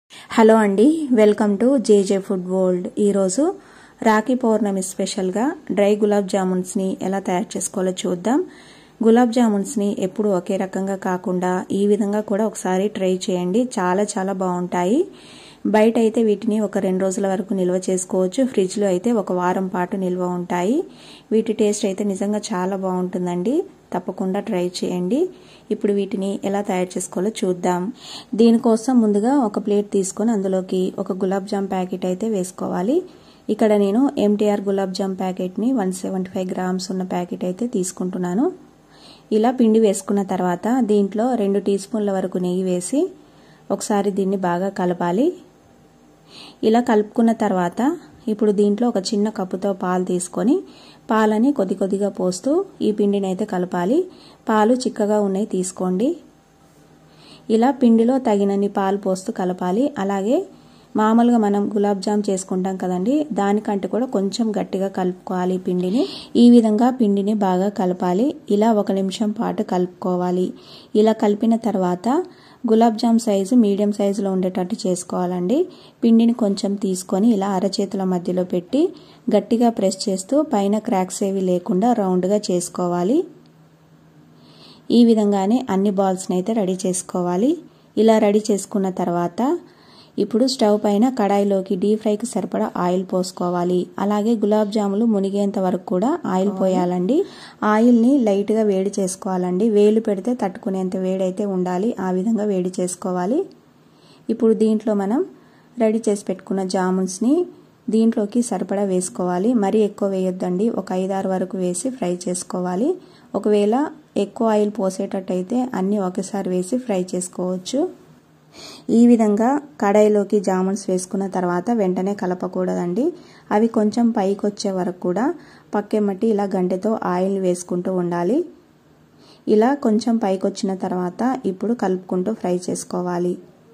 Hello అండి, welcome to JJ food world. ఈరోజు రాఖీ పౌర్ణమి స్పెషల్గా డ్రై గులాబ్ జామున్స్ని ఎలా తయారు చేసుకోవాలో చూద్దాం. గులాబ్ జామున్స్ని ఎప్పుడు ఒకే రకంగా కాకుండా ఈ విధంగా కూడా ఒకసారి ట్రై చేయండి. చాలా చాలా బాగుంటాయి. బయట అయితే వీటిని ఒక 2 రోజుల వరకు నిల్వ చేసుకోవచ్చు. ఫ్రిడ్జ్లో అయితే ఒక వారం పాటు నిల్వ ఉంటాయి. వీటి టేస్ట్ అయితే నిజంగా చాలా బాగుంటుందండి. తప్పకుండా ట్రై చేయండి. ఇప్పుడు వీటిని ఎలా తయారు చేసుకోవాలో చూద్దాం. దీనికోసం ముందుగా ఒక ప్లేట్ తీసుకొని అందులోకి ఒక గులాబ్ జామ్ ప్యాకెట్ అయితే వేసుకోవాలి. ఇక్కడ నేను MTR గులాబ్ జామ్ ప్యాకెట్ని 175 గ్రామ్స్ ఉన్న ప్యాకెట్ అయితే తీసుకుంటున్నాను. ఇలా పిండి వేసుకున్న తర్వాత దీంట్లో 2 టీ స్పూన్ల వరకు నెయ్యి వేసి ఒకసారి దీన్ని బాగా కలపాలి. ఇలా కలుపుకున్న తర్వాత ఇప్పుడు దీంట్లో ఒక చిన్న కప్పుతో పాలు తీసుకొని పాలని కొద్ది కొద్దిగా పోస్తూ ఈ పిండిని అయితే కలపాలి. పాలు చిక్కగా ఉన్నాయి తీసుకోండి. ఇలా పిండిలో తగినన్ని పాలు పోస్తూ కలపాలి. అలాగే మామూలుగా మనం గులాబ్ జామ్ చేసుకుంటాం కదండి, దానికంటే కూడా కొంచెం గట్టిగా కలుపుకోవాలి పిండిని. ఈ విధంగా పిండిని బాగా కలపాలి. ఇలా 1 నిమిషం పాటు కలుపుకోవాలి. ఇలా కలిపిన తర్వాత గులాబ్ జామ్ సైజు మీడియం సైజులో ఉండేటట్టు చేసుకోవాలండి. పిండిని కొంచెం తీసుకొని ఇలా అరచేతుల మధ్యలో పెట్టి గట్టిగా ప్రెస్ చేస్తూ పైన క్రాక్స్ ఏవి లేకుండా రౌండ్గా చేసుకోవాలి. ఈ విధంగానే అన్ని బాల్స్ని అయితే రెడీ చేసుకోవాలి. ఇలా రెడీ చేసుకున్న తర్వాత ఇప్పుడు స్టవ్ పైన కడాయిలోకి డీప్ ఫ్రైకి సరిపడా ఆయిల్ పోసుకోవాలి. అలాగే గులాబ్ జాములు మునిగేంత వరకు కూడా ఆయిల్ పోయాలండి. ఆయిల్ని లైట్గా వేడి చేసుకోవాలండి. వేలు పెడితే తట్టుకునేంత వేడైతే ఉండాలి. ఆ విధంగా వేడి చేసుకోవాలి. ఇప్పుడు దీంట్లో మనం రెడీ చేసి పెట్టుకున్న జామున్స్ని దీంట్లోకి సరిపడా వేసుకోవాలి. మరీ ఎక్కువ వేయొద్దండి. ఒక 5-6 వరకు వేసి ఫ్రై చేసుకోవాలి. ఒకవేళ ఎక్కువ ఆయిల్ పోసేటట్టయితే అన్నీ ఒకేసారి వేసి ఫ్రై చేసుకోవచ్చు. ఈ విధంగా కడాయిలోకి జామున్స్ వేసుకున్న తర్వాత వెంటనే కలపకూడదండి. అవి కొంచెం పైకి వచ్చే వరకు కూడా పక్కెమ్మటి ఇలా గంటెతో ఆయిల్ వేసుకుంటూ ఉండాలి. ఇలా కొంచెం పైకి వచ్చిన తర్వాత ఇప్పుడు కలుపుకుంటూ ఫ్రై చేసుకోవాలి.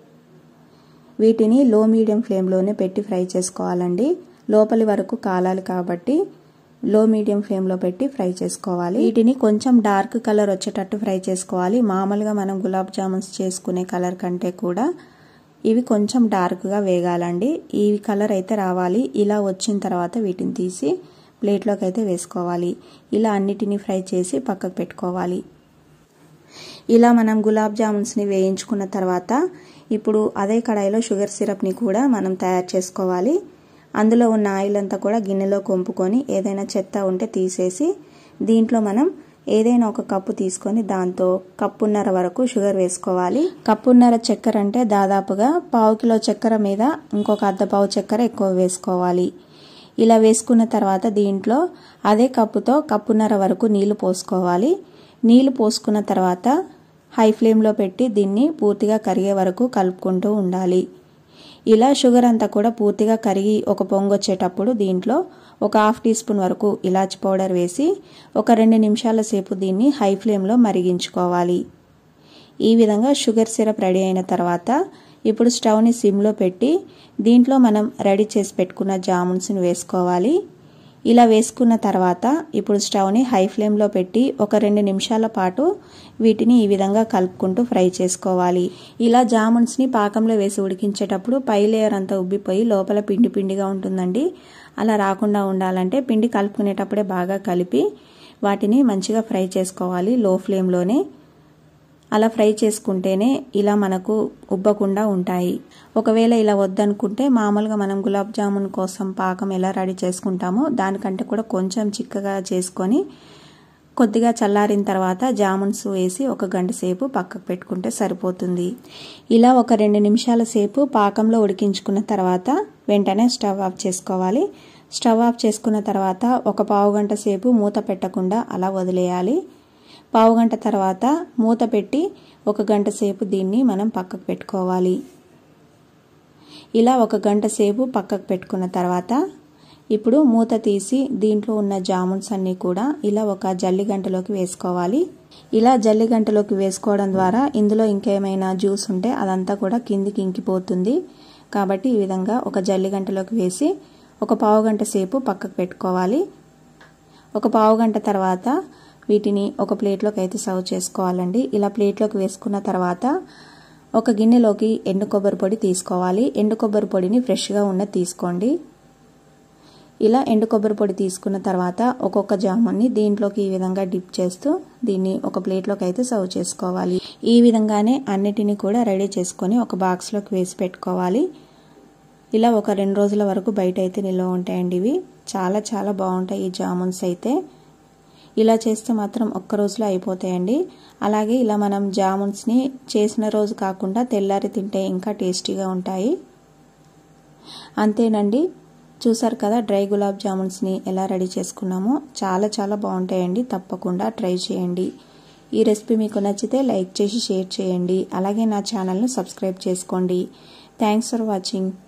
వీటిని లో మీడియం ఫ్లేమ్లోనే పెట్టి ఫ్రై చేసుకోవాలండి. లోపలి వరకు కాలాలి కాబట్టి లో మీడియం ఫ్లేమ్లో పెట్టి ఫ్రై చేసుకోవాలి. వీటిని కొంచెం డార్క్ కలర్ వచ్చేటట్టు ఫ్రై చేసుకోవాలి. మామూలుగా మనం గులాబ్ జామున్స్ చేసుకునే కలర్ కంటే కూడా ఇవి కొంచెం డార్క్గా వేగాలండి. ఈ కలర్ అయితే రావాలి. ఇలా వచ్చిన తర్వాత వీటిని తీసి ప్లేట్లోకి అయితే వేసుకోవాలి. ఇలా అన్నిటినీ ఫ్రై చేసి పక్కకు పెట్టుకోవాలి. ఇలా మనం గులాబ్ జామున్స్ని వేయించుకున్న తర్వాత ఇప్పుడు అదే కడాయిలో షుగర్ సిరప్ని కూడా మనం తయారు చేసుకోవాలి. అందులో ఉన్న ఆయిల్ అంతా కూడా గిన్నెలో కొంపుకొని ఏదైనా చెత్త ఉంటే తీసేసి దీంట్లో మనం ఏదైనా ఒక కప్పు తీసుకొని దాంతో కప్పున్నర వరకు షుగర్ వేసుకోవాలి. కప్పున్నర చక్కెర అంటే దాదాపుగా 1/2 కిలో చక్కెర మీద ఇంకొక 1/2 పావు చక్కెర ఎక్కువ వేసుకోవాలి. ఇలా వేసుకున్న తర్వాత దీంట్లో అదే కప్పుతో కప్పున్నర వరకు నీళ్లు పోసుకోవాలి. నీళ్లు పోసుకున్న తర్వాత హై ఫ్లేమ్లో పెట్టి దీన్ని పూర్తిగా కరిగే వరకు కలుపుకుంటూ ఉండాలి. ఇలా షుగర్ అంతా కూడా పూర్తిగా కరిగి ఒక పొంగు వచ్చేటప్పుడు దీంట్లో ఒక 1/2 టీ స్పూన్ వరకు ఇలాచి పౌడర్ వేసి ఒక 2 నిమిషాల సేపు దీన్ని హై ఫ్లేమ్లో మరిగించుకోవాలి. ఈ విధంగా షుగర్ సిరప్ రెడీ అయిన తర్వాత ఇప్పుడు స్టవ్ని సిమ్లో పెట్టి దీంట్లో మనం రెడీ చేసి పెట్టుకున్న జామున్స్ని వేసుకోవాలి. ఇలా వేసుకున్న తర్వాత ఇప్పుడు స్టవ్ని హై ఫ్లేమ్లో పెట్టి ఒక 2 నిమిషాల పాటు వీటిని ఈ విధంగా కలుపుకుంటూ ఫ్రై చేసుకోవాలి. ఇలా జామున్స్ని పాకంలో వేసి ఉడికించేటప్పుడు పై లేయర్ అంతా ఉబ్బిపోయి లోపల పిండి పిండిగా ఉంటుందండి. అలా రాకుండా ఉండాలంటే పిండి కలుపుకునేటప్పుడే బాగా కలిపి వాటిని మంచిగా ఫ్రై చేసుకోవాలి లో ఫ్లేమ్లోనే. అలా ఫ్రై చేసుకుంటేనే ఇలా మనకు ఉబ్బకుండా ఉంటాయి. ఒకవేళ ఇలా వద్దనుకుంటే మామూలుగా మనం గులాబ్ జామున్ కోసం పాకం ఎలా రెడీ చేసుకుంటామో దానికంటే కూడా కొంచెం చిక్కగా చేసుకొని కొద్దిగా చల్లారిన తర్వాత జామున్స్ వేసి ఒక గంట సేపు పక్కకు పెట్టుకుంటే సరిపోతుంది. ఇలా ఒక 2 నిమిషాల సేపు పాకంలో ఉడికించుకున్న తర్వాత వెంటనే స్టవ్ ఆఫ్ చేసుకోవాలి. స్టవ్ ఆఫ్ చేసుకున్న తర్వాత ఒక పావు గంట సేపు మూత పెట్టకుండా అలా వదిలేయాలి. పావు గంట తర్వాత మూత పెట్టి ఒక గంట సేపు దీన్ని మనం పక్కకు పెట్టుకోవాలి. ఇలా ఒక గంట సేపు పక్కకు పెట్టుకున్న తర్వాత ఇప్పుడు మూత తీసి దీంట్లో ఉన్న జామున్స్ అన్నీ కూడా ఇలా ఒక జల్లి గంటలోకి వేసుకోవాలి. ఇలా జల్లి గంటలోకి వేసుకోవడం ద్వారా ఇందులో ఇంకేమైనా జ్యూస్ ఉంటే అదంతా కూడా కిందికి ఇంకిపోతుంది. కాబట్టి ఈ విధంగా ఒక జల్లి గంటలోకి వేసి ఒక పావు గంట సేపు పక్కకు పెట్టుకోవాలి. ఒక పావు గంట తర్వాత వీటిని ఒక ప్లేట్లోకి అయితే సర్వ్ చేసుకోవాలండి. ఇలా ప్లేట్లోకి వేసుకున్న తర్వాత ఒక గిన్నెలోకి ఎండు కొబ్బరి పొడి తీసుకోవాలి. ఎండు కొబ్బరి పొడిని ఫ్రెష్గా ఉన్నది తీసుకోండి. ఇలా ఎండు కొబ్బరి పొడి తీసుకున్న తర్వాత ఒక్కొక్క జామున్ని దీంట్లోకి ఈ విధంగా డిప్ చేస్తూ దీన్ని ఒక ప్లేట్లోకి అయితే సర్వ్ చేసుకోవాలి. ఈ విధంగానే అన్నిటినీ కూడా రెడీ చేసుకొని ఒక బాక్స్లోకి వేసి పెట్టుకోవాలి. ఇలా ఒక 2 రోజుల వరకు బయట అయితే నిల్వ ఉంటాయండి. ఇవి చాలా చాలా బాగుంటాయి ఈ జామున్స్ అయితే. ఇలా చేస్తే మాత్రం ఒక్క రోజులో అయిపోతాయండి. అలాగే ఇలా మనం జామున్స్ని చేసిన రోజు కాకుండా తెల్లారి తింటే ఇంకా టేస్టీగా ఉంటాయి. అంతేనండి, చూసారు కదా డ్రై గులాబ్ జామున్స్ని ఎలా రెడీ చేసుకున్నామో. చాలా చాలా బాగుంటాయండి. తప్పకుండా ట్రై చేయండి. ఈ రెసిపీ మీకు నచ్చితే లైక్ చేసి షేర్ చేయండి. అలాగే నా ఛానల్ను సబ్స్క్రైబ్ చేసుకోండి. Thanks for watching.